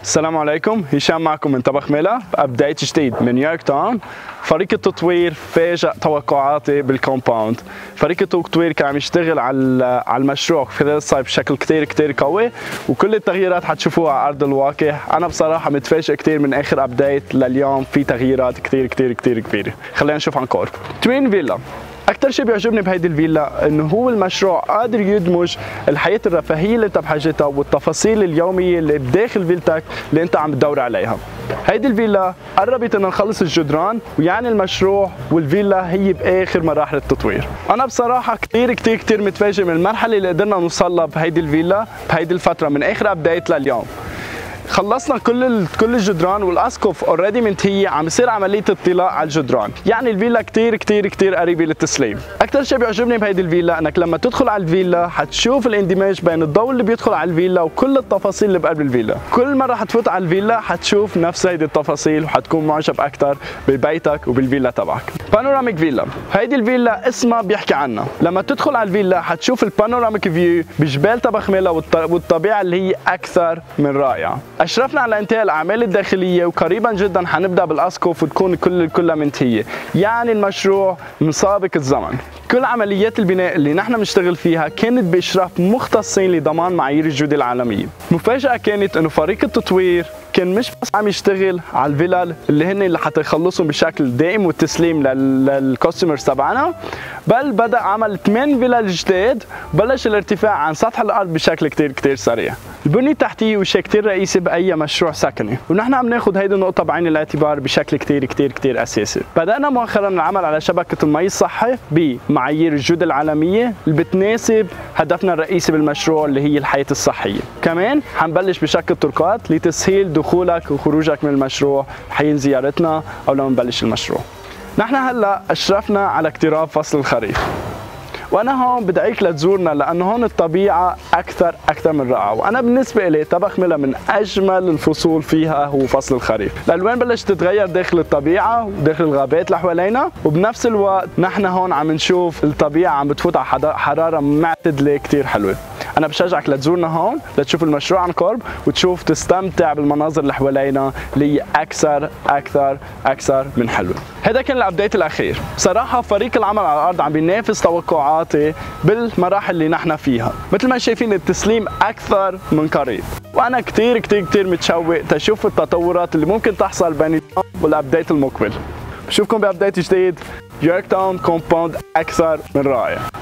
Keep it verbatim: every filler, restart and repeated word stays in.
السلام عليكم، هشام معكم من طبخ ميلا بأبديت جديد من يورك تاون. فريق التطوير فاجأ توقعاتي بالكومباوند. فريق التطوير كان عم يشتغل على على المشروع خلال الصيف بشكل كتير كتير قوي، وكل التغييرات حتشوفوها على أرض الواقع. أنا بصراحة متفاجئ كتير من آخر أبديت لليوم، في تغييرات كتير كتير كتير كبيرة. خلينا نشوف عن قرب. توين فيلا، أكثر شيء بيعجبني بهيدي الفيلا إنه هو المشروع قادر يدمج الحياة الرفاهية اللي أنت بحاجتها والتفاصيل اليومية اللي بداخل فيلتك اللي أنت عم تدور عليها. هيدي الفيلا قربت إن نخلص الجدران، ويعني المشروع والفيلا هي بآخر مراحل التطوير. أنا بصراحة كتير كتير كتير متفاجئ من المرحلة اللي قدرنا نوصلها بهيدي الفيلا بهيدي الفترة من آخر أبديت لليوم. خلصنا كل كل الجدران والاسقف اوريدي منتهيه، عم يصير عمليه اطلاع على الجدران، يعني الفيلا كتير كتير كتير قريبه للتسليم. اكثر شيء بيعجبني بهيدي الفيلا انك لما تدخل على الفيلا حتشوف الاندماج بين الضوء اللي بيدخل على الفيلا وكل التفاصيل اللي بقلب الفيلا. كل مره حتفوت على الفيلا حتشوف نفس هيدي التفاصيل وحتكون معجب اكثر ببيتك وبالفيلا تبعك. بانوراميك فيلا، هيدي الفيلا اسمها بيحكي عنها. لما تدخل على الفيلا حتشوف البانوراميك فيو بجبال طبخ ميلا والطبيعه اللي هي اكثر من رائعه. أشرفنا على انتهاء الأعمال الداخلية، وقريبا جدا حنبدأ بالأسقف وتكون كل كلها منتهية، يعني المشروع من سابق الزمن. كل عمليات البناء اللي نحن بنشتغل فيها كانت بإشراف مختصين لضمان معايير الجودة العالمية. مفاجأة كانت إنه فريق التطوير كان مش بس عم يشتغل على الفلل اللي هن اللي حتى يخلصهم بشكل دائم والتسليم للكاستمرز تبعنا، بل بدأ عمل ثمان فلل جداد، بلش الارتفاع عن سطح الأرض بشكل كتير كتير سريع. البنية التحتية هو شيء كتير رئيسي بأي مشروع سكني، ونحن عم ناخذ هيدي النقطة بعين الاعتبار بشكل كتير كتير كتير أساسي. بدأنا مؤخرا العمل على شبكة المي الصحي بمعايير الجودة العالمية اللي بتناسب هدفنا الرئيسي بالمشروع اللي هي الحياة الصحية. كمان حنبلش بشكل طرقات لتسهيل دخولك وخروجك من المشروع حين زيارتنا أو لما نبلش المشروع. نحن هلا أشرفنا على اقتراب فصل الخريف، وانا هون بدعيك لتزورنا لانه هون الطبيعه اكثر اكثر من رائعه، وانا بالنسبه لي طبخ ميلا من اجمل الفصول فيها هو فصل الخريف. الالوان بلشت تتغير داخل الطبيعه وداخل الغابات اللي حوالينا، وبنفس الوقت نحن هون عم نشوف الطبيعه عم بتفوت على حراره معتدله كثير حلوه. انا بشجعك لتزورنا هون لتشوف المشروع عن قرب وتشوف تستمتع بالمناظر اللي حوالينا اللي هي اكثر اكثر اكثر من حلوه. هذا كان الابديت الاخير. بصراحه فريق العمل على الارض عم بينافس توقعاتي بالمراحل اللي نحن فيها، مثل ما شايفين التسليم اكثر من قريب، وانا كثير كثير كثير متشوق تشوف التطورات اللي ممكن تحصل بين اليوم والابديت المقبل. بشوفكم بابديت جديد. يورك تاون كومباوند اكثر من رائع.